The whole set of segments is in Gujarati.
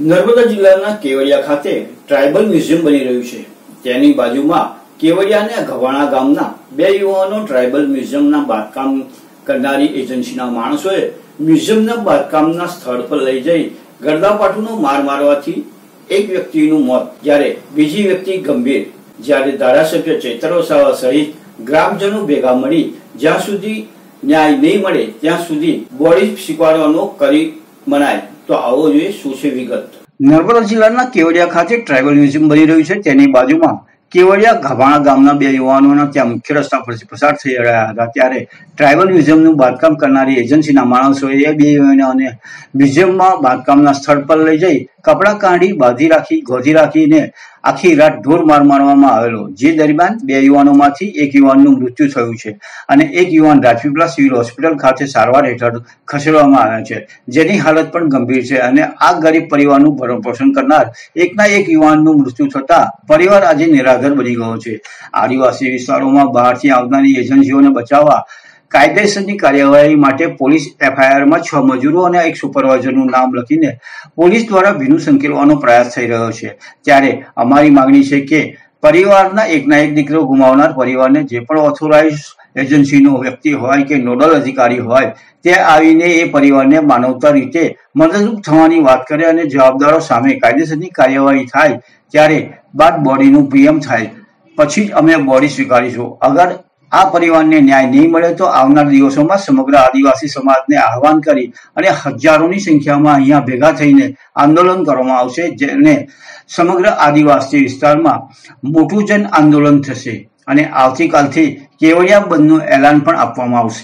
નર્મદા જિલ્લાના કેવડિયા ખાતે ટ્રાઇબલ મ્યુઝિયમ બની રહ્યું છે। તેની બાજુમાં કેવડિયાના ઘવાણા ગામના બે યુવાનો ટ્રાઇબલ મ્યુઝિયમના બાંધકામ કરનારી એજન્સીના માણસોએ મ્યુઝિયમના બાંધકામના સ્થળ પર લઈ જઈ ગરદાપાટુનો માર મારવાથી એક વ્યક્તિનું મોત જ્યારે બીજી વ્યક્તિ ગંભીર। જ્યારે ધારાસભ્ય ચૈત્ર વસાવા સહિત ગ્રામજનો ભેગા મળી જ્યાં સુધી ન્યાય નહીં મળે ત્યાં સુધી બોડી સ્વીકારવાનો કરી મનાય। તો આવો જોઈએ શું છે વિગત। નર્મદા જિલ્લાના કેવડિયા ખાતે ટ્રાઇબલ મ્યુઝિયમ બની રહ્યું છે। તેની બાજુમાં કેવડિયા ઘવાણા ગામના બે યુવાનોના ત્યાં મુખ્ય રસ્તા પરથી પસાર થઈ રહ્યા હતા ત્યારે ટ્રાઇબલ મ્યુઝિયમનું બાંધકામ કરનારી એજન્સીના માણસોએ બે યુવાનોને મ્યુઝિયમમાં બાંધકામના સ્થળ પર લઈ જઈ કપડાં કાઢી બાંધી રાખી ગોધી રાખીને આખી રાત ઢોર માર મારવામાં આવેલો। જે દરમિયાન બે યુવાનોમાંથી એક યુવાનનું મૃત્યુ થયું છે અને એક યુવાન રાજપીપળા સિવિલ હોસ્પિટલ ખાતે સારવાર હેઠળ ખસેડવામાં આવ્યા છે, જેની હાલત પણ ગંભીર છે અને આ ગરીબ પરિવારનું ભરણપોષણ કરનાર એકના એક યુવાનનું મૃત્યુ થતા પરિવાર આજે નિરાધાર બની ગયો છે। આદિવાસી વિસ્તારોમાં બહારથી આવનારી એજન્સીઓને બચાવવા કાયદેસરની કાર્યવાહી માટે પોલીસ એફઆઈઆરમાં 6 મજૂરો અને એક સુપરવાઇઝરનું નામ લખીને પોલીસ દ્વારા ભીનું સંકેલવાનો પ્રયાસ થઈ રહ્યો છે। ત્યારે અમારી માંગણી છે કે પરિવારના એકના એક દીકરો ગુમાવનાર પરિવારને જે પણ ઓથોરાઇઝ એજન્સીનો વ્યક્તિ હોય કે નોડલ અધિકારી હોય તે આવીને એ પરિવારને માનવતા રીતે મદદરૂપ થવાની વાત કરે અને જવાબદારો સામે કાયદેસરની કાર્યવાહી થાય ત્યારે બાદ બોડીનું પીએમ થાય પછી જ અમે બોડી સ્વીકારીશું। અગર આ પરિવારને ન્યાય નહીં મળે તો આવનાર દિવસોમાં સમગ્ર આદિવાસી સમાજને આહવાન કરી અને હજારોની સંખ્યામાં અહીંયા ભેગા થઈને આંદોલન કરવામાં આવશે, જેને સમગ્ર આદિવાસી વિસ્તારમાં મોટું જન આંદોલન થશે અને આવતીકાલથી કેવડિયા બંધનું એલાન પણ આપવામાં આવશે।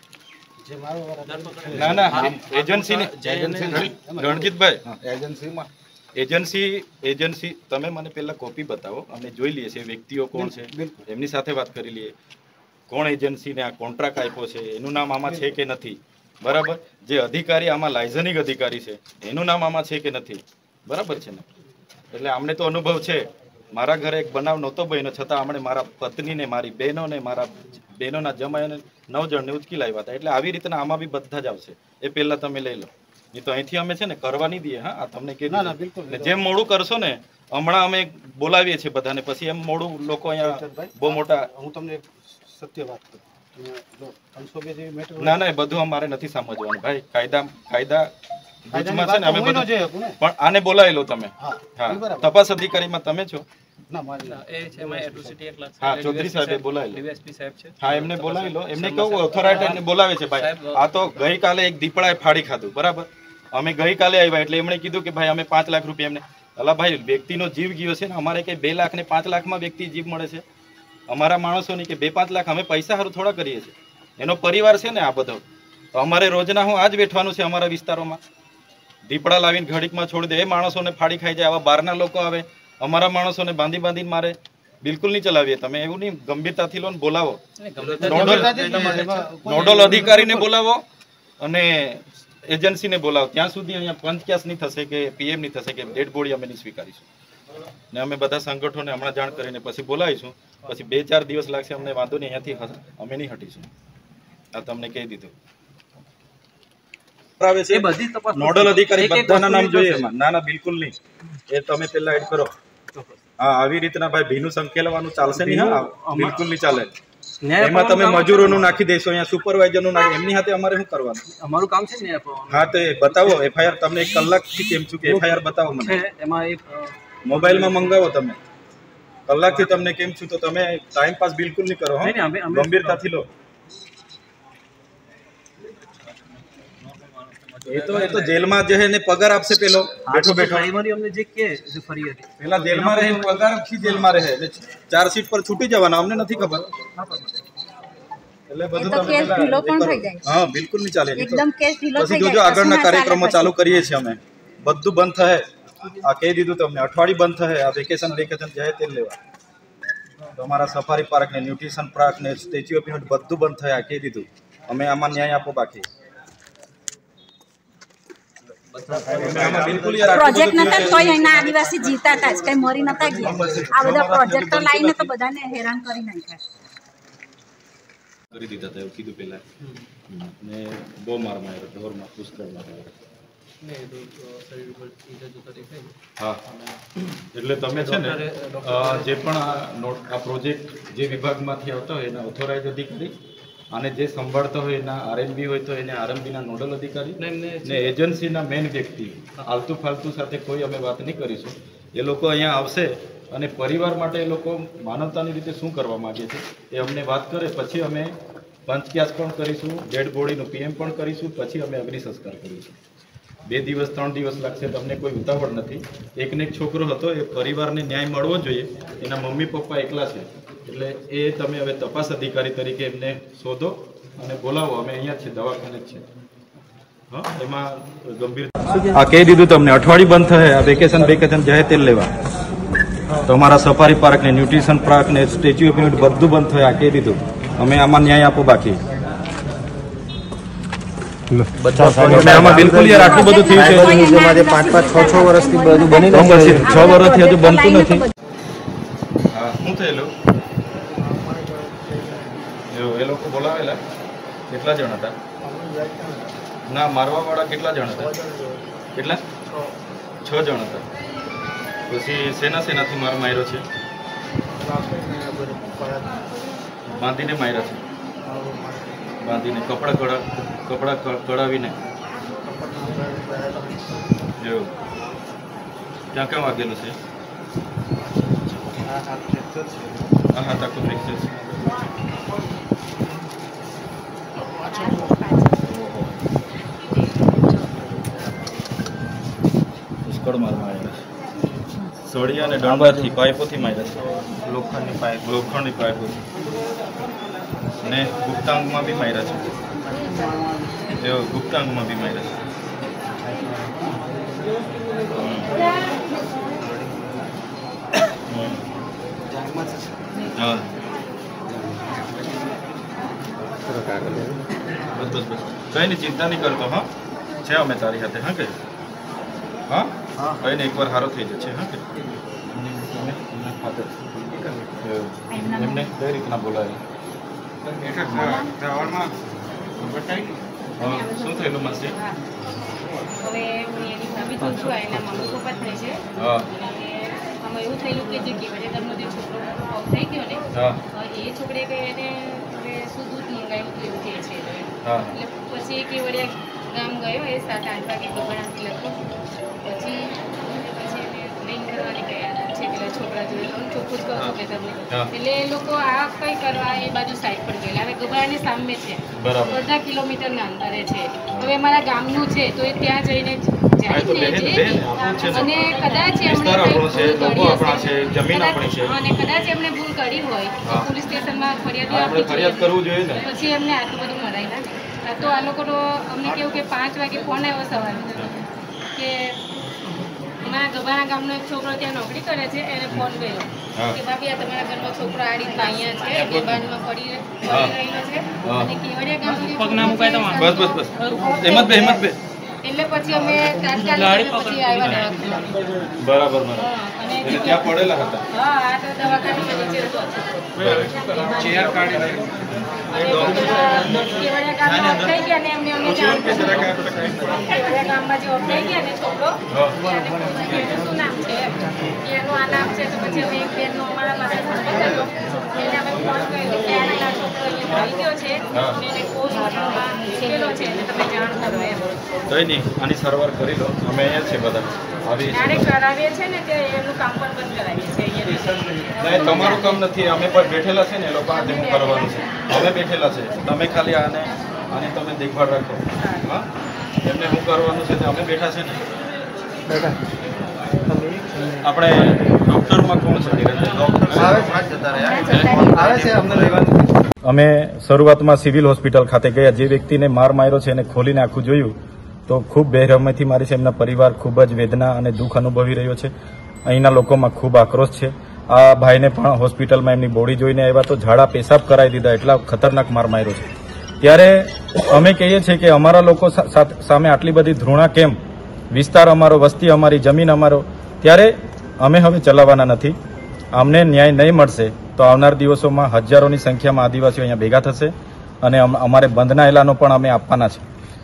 એજન્સી તમે મને પહેલા કોપી બતાવો, અમે જોઈ લઈએ છે વ્યક્તિઓ કોણ છે, એમની સાથે વાત કરી લઈએ કોણ એજન્સીને આ કોન્ટ્રાક્ટ આપ્યો છે, એનું નામ આમાં છે કે નથી, બરાબર। જે અધિકારી આમાં લાયઝનિક અધિકારી છે એનું નામ આમાં છે કે નથી, બરાબર છે ને। એટલે અમને તો અનુભવ છે, મારા ઘરે એક બનાવ નહોતો બન્યો છતાં અમને મારા પત્નીને, મારી બહેનોને, મારા બહેનોના જમાઈને 9 જણને ઉચકી લાવ્યા હતા। એટલે આવી રીતના આમાં બી બધા જ આવશે, એ પહેલા તમે લઈ લો, નહીં તો અહીંથી અમે છે ને કરવા નહીં દઈએ। હા, આ તમને કીધું જેમ મોડું કરશો ને, હમણાં અમે બોલાવીએ છીએ બધાને, પછી એમ મોડું લોકો અહીંયા બહુ મોટા, હું તમને સત્ય વાત કરું, ના ના બધું અમારે નથી સમજવાનું ભાઈ, કાયદા ગુજમાં છે ને અમે બધું, પણ આને બોલાવી લો તમે। હા, તપાસ અધિકારીમાં તમે છો? હા, ચૌધરી સાહેબે બોલાવી લો। હા, એમને બોલાવી લો, એમને કહું ઓથોરિટીને બોલાવે છે ભાઈ। આ તો ગઈકાલે એક દીપડાએ ફાડી ખાધું, બરાબર। અમે ગઈકાલે આવ્યા એટલે એમણે કીધું કે ભાઈ અમે 5 લાખ રૂપિયા એમને, અલા ભાઈ વ્યક્તિનો જીવ ગયો છે ને, અમારે કઈ 2 લાખ ને 5 લાખમાં વ્યક્તિ જીવ મળે છે? અમારા માણસોની કે 2-5 લાખ અમે પૈસા સારું થોડા કરીએ છીએ, એનો પરિવાર છે ને આ બધો। તો અમારે રોજના હું આજ બેઠવાનું છે અમારા વિસ્તારોમાં, દીપડા લાવીને ઘડીકમાં છોડી દે, એ માણસોને ફાડી ખાઈ જાય, આવા બહારના લોકો આવે અમારા માણસોને બાંધીને મારે। બિલકુલ નહીં ચલાવીએ, તમે એવું નહીં, ગંભીરતાથી લો ને બોલાવો, નોડલ અધિકારીને બોલાવો અને એજન્સીને બોલાવો, ત્યાં સુધી અહીંયા પંચક્યાસ નહીં થશે કે પીએમ નહીં થશે કે ડેડ બોડી અમે નહીં સ્વીકારીશું। ને અમે બધા સંગઠનોને હમણાં જાણ કરીને પછી બોલાવીશું, પછી 2-4 દિવસ લાગશે, અમને વાંધો નહીં, અહીંયાથી અમે નહીં હટીશું, આ તમને કહી દીધું। નોડલ અધિકારી બધાના નામ જોઈએ એમાં? ના ના બિલકુલ નહીં, એ તમે પહેલા એડ કરો। હા, આવી રીતના ભાઈ ભીનું સંકેલવાનું ચાલશે નહીં, હા બિલકુલ નહીં ચાલે। એમાં તમે મજૂરોનું નાખી દેશો, અહીંયા સુપરવાઇઝરનું નાખી, એમની સાથે અમારે શું કરવાનું? અમારું કામ છે ને। હા, તો એ બતાવો એફઆઈઆર, તમને 1 કલાકથી કેમ છું કે એફઆઈઆર બતાવો મને, એમાં એક મોબાઈલમાં મંગાવો તમે, કલાકથી તમને કેમ છું, તો તમે ટાઈમ પાસ બિલકુલ નહીં કરો, ગંભીરતાથી લો। એ તો જેલમાં જે એને પગાર આપશે પેલો બેઠો અમને જે કે પેલા જેલમાં રહે, પગાર આપી જેલમાં રહે, ચાર્જશીટ પર છૂટી જવાના, અમને નથી ખબર, એટલે બધું તમે હા બિલકુલ નહીં ચાલે। પછી જોજો આગળના કાર્યક્રમો ચાલુ કરીએ છીએ અમે, બધું બંધ થાય, આ કહી દીધું તમને, અઠવાડિયું બંધ થાય, આ વેકેશન જાય તેલ લેવા, તો અમારા સફારી પાર્ક ને ન્યુટ્રિશન પાર્ક ને સ્ટેચ્યુ ઓફ યુનિટી બધું બંધ થાય, આ કહી દીધું। અમે આમાં ન્યાય આપો બાકી પ્રોજેક્ટ નતા તો એના આદિવાસી જીવતા હતા, કઈ મરી નતા ગયા, આ બધા પ્રોજેક્ટ લાવીને તો બધાને હેરાન કરી નાખ્યા કરી દીધા હતા એવું કીધું પહેલા, ને બહુ માર માર્યો, ઢોરમાં પુષ્કળ માર્યો। હા, એટલે તમે છે ને જે પણ આ પ્રોજેક્ટ જે વિભાગમાંથી આવતા હોય એના ઓથોરાઇઝ અધિકારી અને જે સંભાળતા હોય એના આરએમબી હોય તો એને આરએમબીના નોડલ અધિકારી ને એજન્સીના મેઇન વ્યક્તિ આલતુ ફાલતુ સાથે કોઈ અમે વાત નહીં કરીશું. એ લોકો અહીંયા આવશે અને પરિવાર માટે એ લોકો માનવતાની રીતે શું કરવા માગે છે એ અમને વાત કરે, પછી અમે પંચક્યાસ પણ કરીશું, ડેડ બોડીનું પીએમ પણ કરીશું, પછી અમે અગ્નિ સંસ્કાર કરીશું. 2 દિવસ 3 દિવસ લાગશે, તમને કોઈ ઉતાવળ નથી. એકને એક છોકરો હતો, એ પરિવારને ન્યાય મળવો જોઈએ. એના મમ્મી પપ્પા એકલા છે, એટલે એ તમે હવે તપાસ અધિકારી તરીકે એમને શોધો અને બોલાવો. અમે અહીંયા છે, દવાખાને જ છે. હા, એમાં ગંભીર આ કહી દીધું તમને. અઠવાડિયું બંધ થશે. આ વેકેશન જાય તેલ લેવા. તમારા સફારી પાર્ક ને ન્યુટ્રિશન પાર્ક ને સ્ટેચ્યુ ઓફ યુનિટી બધું બંધ થયું. આ કહી દીધું. અમે આમાં ન્યાય આપો બાકી. આમાં બિલકુલ યાર આટલું બધું થયું છે. 5-6 વર્ષથી બધું બની ગયું. 6 વર્ષથી હજુ બનતું નથી. હા, શું થયેલું? એ લોકો બોલાવેલા કેટલા જણ હતા? ના, મારવા વાળા કેટલા જણ હતા? કેટલા? 6 જણ હતા. પછી સેનાથી માર માર્યો છે? બાંધીને માર્યા છે. બાંધીને કપડા કઢાવીને. એવું ક્યાં ક્યાં વાગેલું છે? હા, તાકું ફ્રેક્ચર છે. પુષ્કળ માર માર્યા છે. સળિયા અને દંડાથી પાઇપોથી માર્યા છે. લોખંડની પાઇપોથી. ને ગુપ્તાંગમાં બી માર્યા છે. એવો ગુપ્તાંગમાં બી માર્યા છે. હા, બસ કઈ નહીં, ચિંતા નહીં કરતો. હા, છે અમે તારી સાથે. હા, કે હા, કઈ ને એકવાર સારો થઈ જશે. હા, કે એમને કઈ રીતના બોલાય? શું થયેલું મનસી? હવે હું એની ભાભી તો છું, એના મમ્મી પપ્પા થાય છે. આમાં એવું થયેલું કે જે કેવડિયાનો જે છોકરો ઓફ થઈ ગયો ને, એ છોકરે એને હવે શું દૂધ મંગાવ્યું હતું એવું કહે છે. એટલે પછી એ કેવડિયા ગામ ગયો, એ 7-8 વાગે ગભરાથી લખો. પછી એને લઈને કરવાની ગયા છે પેલા છોકરા જોડે. ચોખ્ખું જ કહું કે તમને, એટલે એ લોકો આ કઈ કરવા એ બાજુ સાઈડ પર ગયેલા. હવે ગભરાની સામે છે, અડધા કિલોમીટરના અંતરે છે. હવે મારા ગામનું છે તો એ ત્યાં જઈને જાય છે. અને કદાચ એમણે એમણે ભૂલ કરી હોય તો પોલીસ સ્ટેશનમાં ફરિયાદ કરવું જોઈએ ને. પછી એમને આટલું બધું મરાય ના. તો આ લોકોનો અમને કેવું કે 5 વાગે ફોન આવ્યો સવારે કે અમારા ગભાના ગામનો એક છોકરો ત્યાં નોકરી કરે છે, એને ફોન કર્યો કે ભાભી આ તમારા ઘરનો છોકરો આ રીતે અહીંયા છે, બેબાનમાં પડી રહેલો છે અને કેવડિયા ગામનો. એટલે પછી અમે તાત્કાલિક પછી આવ્યા દવાખાને. બરાબર. અને ત્યાં પડેલા હતા. હા, આ તો દવાખાને નીચે હતો. ચેર કાઢી કેવડિયા ગામમાં ઓફ થઈ ગયા ને એમને અમને જાણ કરી. કેવડિયા ગામમાં જે ઓફ થઈ ગયા ને છોકરો, શું નામ છે એનું આ નામ છે. તો પછી અમે એક બેનનો અમારા પાસે સંપર્ક હતો, એને અમે ફોન કર્યો કે આ છોકરો અહીંયા આવી ગયો છે, એને પોસ્ટમોર્ટમમાં મૂકેલો છે, એટલે તમે જાણ કરો એમ. કઈ નહીં, આની સારવાર કરી લો. અમે અહીંયા છે બધા. જાણે કરાવીએ છે ને તે એનું કામ પણ બંધ કરાવીએ છીએ અહીંયા. તમારું કામ નથી, અમે પણ બેઠેલા છે ને એ લોકો હાથે કરવાનું છે. અમે બેઠેલા છે, તમે ખાલી આની તમે દેખભાળ રાખો. હા, એમને શું કરવાનું છે તે અમે બેઠા છે ને. આપણે ડોક્ટરમાં કોણ છે? અમે શરૂઆતમાં સિવિલ હોસ્પિટલ ખાતે ગયા. જે વ્યક્તિને માર માર્યો છે એને ખોલીને આખું જોયું તો ખૂબ બેરહમથી મારી છે. એમના પરિવાર ખૂબ જ વેદના અને દુઃખ અનુભવી રહ્યો છે. અહીંના લોકોમાં ખૂબ આક્રોશ છે. આ ભાઈને પણ હોસ્પિટલમાં એમની બોડી જોઈને આવ્યા તો ઝાડા પેશાબ કરાવી દીધા, એટલા ખતરનાક માર માર્યો છે. ત્યારે અમે કહીએ છીએ કે અમારા લોકો સામે આટલી બધી ધૃણા કેમ? વિસ્તાર અમારો, વસ્તી અમારી, જમીન અમારો. ત્યારે અમે હવે ચલાવવાના નથી. અમને ન્યાય નહીં મળશે તો આવનાર દિવસોમાં હજારોની સંખ્યામાં આદિવાસીઓ અહીંયા ભેગા થશે અને અમારે બંધના એલાનો પણ અમે આપવાના છે.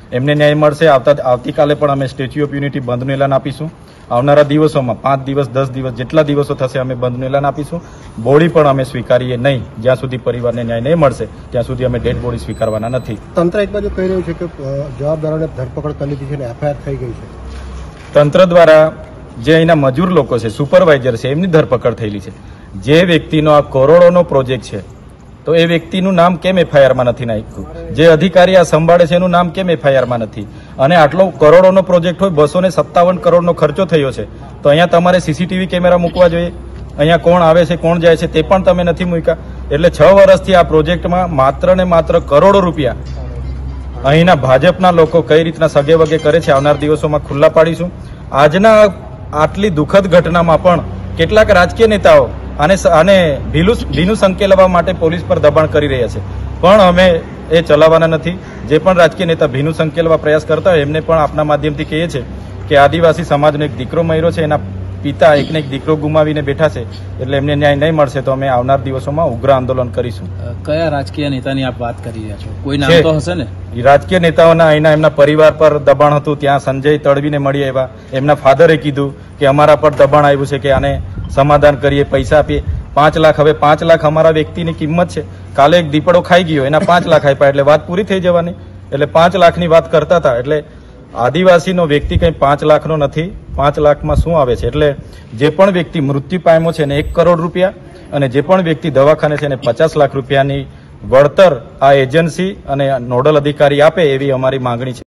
એમને ન્યાય મળશે. આવતીકાલે પણ અમે સ્ટેચ્યુ ઓફ યુનિટી બંધનું એલાન આપીશું. આવનારા દિવસોમાં 5 દિવસ 10 દિવસ જેટલા દિવસો થશે અમે બંધનું એલાન આપીશું. બોડી પણ અમે સ્વીકારીએ નહીં. જ્યાં સુધી પરિવારને ન્યાય નહીં મળશે ત્યાં સુધી અમે ડેડ બોડી સ્વીકારવાના નથી. તંત્ર એક બાજુ કહી રહ્યું છે કે જવાબદારોને ધરપકડ કરી લીધી છે અને એફઆઈઆર થઈ ગઈ છે. તંત્ર દ્વારા જે અહીંના મજૂર લોકો છે, સુપરવાઇઝર છે, એમની ધરપકડ થયેલી છે. જે વ્યક્તિનો આ કરોડોનો પ્રોજેક્ટ છે તો એ વ્યક્તિનું નામ કેમ એફઆઈઆરમાં નથી નાખ્યું? જે અધિકારી આ સંભાળે છે એનું નામ કેમ એફઆઈઆરમાં નથી? અને આટલો કરોડોનો પ્રોજેક્ટ હોય, 257 કરોડનો ખર્ચો થયો છે, તો અહીંયા તમારે સીસીટીવી કેમેરા મૂકવા જોઈએ. અહીંયા કોણ આવે છે કોણ જાય છે તે પણ તમે નથી મૂક્યા. એટલે 6 વર્ષથી આ પ્રોજેક્ટમાં માત્ર ને માત્ર કરોડો રૂપિયા અહીંના ભાજપના લોકો કઈ રીતના સગે વગે કરે છે આવનાર દિવસોમાં ખુલ્લા પાડીશું. આજના આટલી દુઃખદ ઘટનામાં પણ કેટલાક રાજકીય નેતાઓ આને ભીનું સંકેલવા માટે પોલીસ પર દબાણ કરી રહ્યા છે, પણ અમે એ ચલાવવાના નથી. જે પણ રાજકીય નેતા ભીનું સંકેલવા પ્રયાસ કરતા હોય એમને પણ આપના માધ્યમથી કહીએ છીએ કે આદિવાસી સમાજનો એક દીકરો મર્યો છે, એના પિતા એકને એક દીકરો ગુમાવીને બેઠા છે, એટલે એમને ન્યાય નહીં મળશે તો અમે આવનાર દિવસોમાં ઉગ્ર આંદોલન કરીશું. કયા રાજકીય નેતાની આપ વાત કરી રહ્યા છો? કોઈ નામ તો હશે ને? રાજકીય નેતાઓના અહીંના એમના પરિવાર પર દબાણ હતું. ત્યાં સંજય તડવીને મળી આવ્યા. એમના ફાધરે કીધું કે અમારા પર દબાણ આવ્યું છે કે આને સમાધાન કરીએ, પૈસા આપીએ. 5 લાખ, હવે 5 લાખ અમારા વ્યક્તિની કિંમત છે. કાલે એક દીપડો ખાઈ ગયો, એના 5 લાખ આપ્યા એટલે વાત પૂરી થઈ જવાની. એટલે 5 લાખની વાત કરતા હતા. એટલે આદિવાસીનો વ્યક્તિ કંઈ 5 લાખનો નથી. 5 લાખમાં શું આવે છે? એટલે જે પણ વ્યક્તિ મૃત્યુ પામ્યો છે એને 1 કરોડ રૂપિયા, અને જે પણ વ્યક્તિ દવાખાને છે એને 50 લાખ રૂપિયાની વળતર આ એજન્સી અને નોડલ અધિકારી આપે એવી અમારી માંગણી છે.